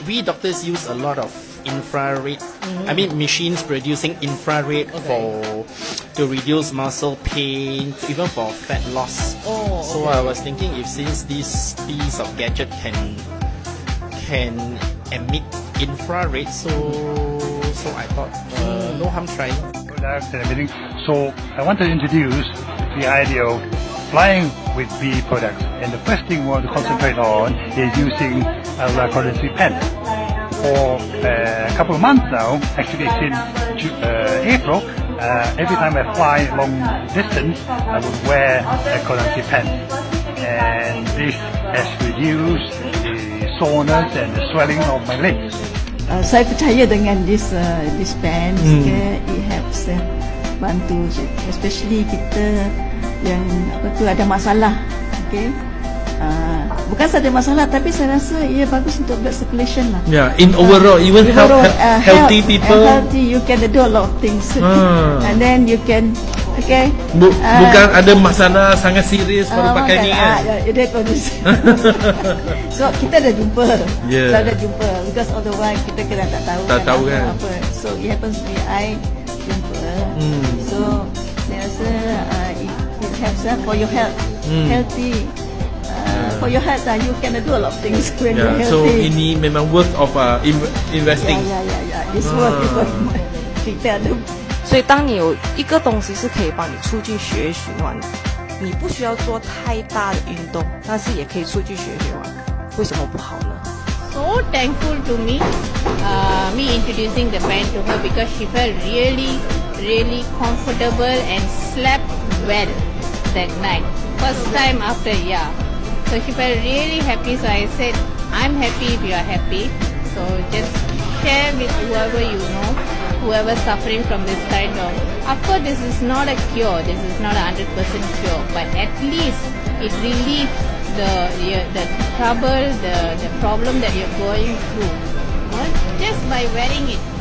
we doctors use a lot of infrared. I mean, machines producing infrared to reduce muscle pain, even for fat loss. So I was thinking, if since this piece of gadget can emit infrared, so I thought no harm trying. So I want to introduce the idea of flying with bee products, and the first thing we want to concentrate on is using Aulora Pants. For a couple of months now, actually since April, every time I fly long distance, I would wear a pants, and this has reduced the soreness and the swelling of my legs. Saya percaya dengan this pants, it helps bantu, especially kita yang ada masalah, bukan saja masalah, tapi saya rasa ia bagus untuk blood circulation lah. Yeah, in overall, even healthy people. Healthy, you can do a lot of things, and then you can, bukan ada masalah sangat serius baru pakai ni kan? So kita dah jumpa, because otherwise kita kena tak tahu kan apa. So it happens to be I jumpa, so saya rasa it helps for your health, healthy. For your health, you can do a lot of things when you're healthy. So ini memang worth of investing. It's worth. 所以当你有一个东西是可以帮你促进血液循环的，你不需要做太大的运动，但是也可以促进血液循环，为什么不好呢？ So thankful to me introducing the band to her, because she felt really comfortable and slept well that night. First time after a year. So she felt really happy, so I said, I'm happy if you are happy. So just share with whoever you know, whoever suffering from this kind of course this is not a cure, this is not a 100% cure, but at least it relieves the trouble, the problem that you're going through, just by wearing it.